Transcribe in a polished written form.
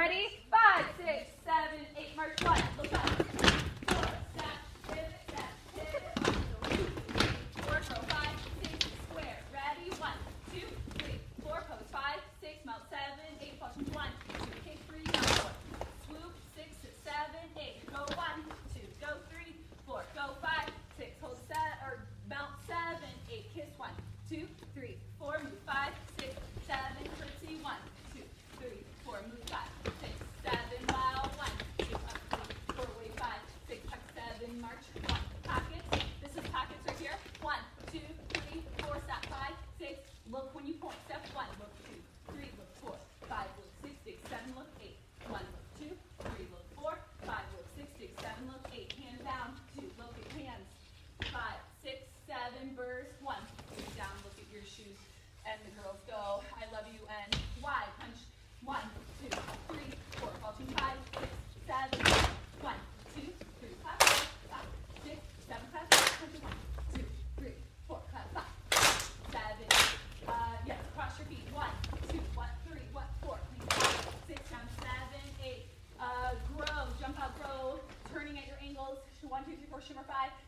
Ready? 5, 6, 7, 8, march. 1, look up. 4, step, pivot, 4, go 5, 6, square. Ready? 1, 2, 3, 4, pose 5, 6, mount 7, 8, flush 1, 2, kick 3, down 4, swoop 6, 7, 8, go 1, 2, go 3, 4, go 5, 6, hold set or mount 7, 8, kiss 1, 2, 3, 4, move 5, 6, 7, curtsy 1, 2, 3, 4, move 5, 6, 7, bow 1, 2, up 3, 4, wave 5, 6, tuck 7, march 1, pockets. This is pockets right here. 1, 2, 3, 4, stop 5, 6. Look when you point. Step 1, look 2, 3, look 4, 5, look 6, 6, 7, look 8, 1, look 2, 3, look 4, 5, look 6, 6, 7, look 8. Hand down 2, look at hands. 5, 6, 7, burst 1. Move down, look at your shoes. And the girls go, I love you, and Y, punch 1, 2, 3, 4, vaulting 5, 6, 7, 1, 2, 3, clap, 5, 6, 7, clap, punch 1, 2, 3, 4, clap, 5, 7, yes, cross your feet, 1, 2, 1, 3, 1, 4, 5, 6, down 7, 8, grow, jump out, grow, turning at your angles, 1, 2, 3, 4, shimmer 5,